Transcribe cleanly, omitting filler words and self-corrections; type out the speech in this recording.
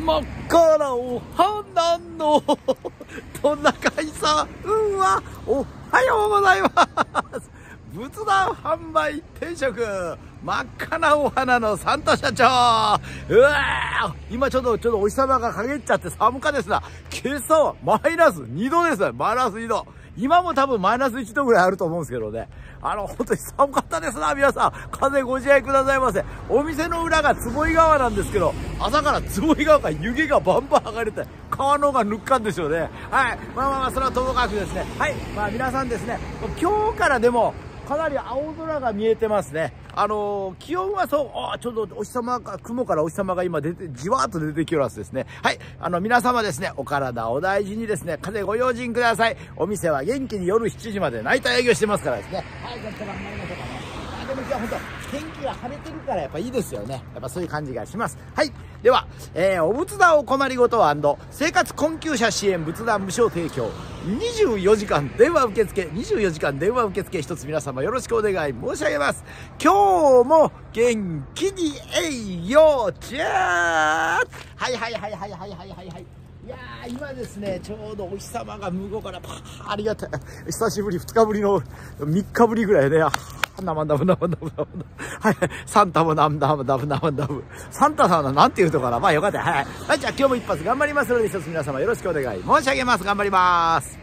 真っ赤なお花のトナカイさんはおはようございます。仏壇販売定食真っ赤なお花のサンタ社長。うわー、今ちょっとお日様が陰っちゃって寒かですな。今朝はマイナス2度です。マイナス2度。今も多分マイナス1度ぐらいあると思うんですけどね。本当に寒かったですな、皆さん。風ご自愛くださいませ。お店の裏が坪井川なんですけど、朝から坪井川から湯気がバンバン剥がれて、川の方がぬっかんでしょうね。はい。まあ、それはともかくですね。はい。まあ皆さんですね、今日からでも、かなり青空が見えてますね。気温はそう、ちょっとお日様が、雲からお日様が今出て、じわーっと出てきますですね。はい。皆様ですね、お体お大事にですね、風邪ご用心ください。お店は元気に夜7時までナイター営業してますからですね。はい、じゃあ頑張りましょうかね。でも今日は本当、天気が晴れてるからやっぱいいですよね。やっぱそういう感じがします。はい。では、お仏壇お困りごと&生活困窮者支援仏壇無償提供。24時間電話受付、24時間電話受付一つ皆様よろしくお願い申し上げます。今日も元気に営業中。はい。いやー、今ですね、ちょうどお日様が向こうからパー、ありがたい。久しぶり、2日ぶりの3日ぶりぐらいね。ナム。はい。サンタもナム。サンタさんはなんて言うとかな。まあよかった。はい。はい、じゃあ今日も一発頑張りますので、一つ皆様よろしくお願い申し上げます。頑張ります。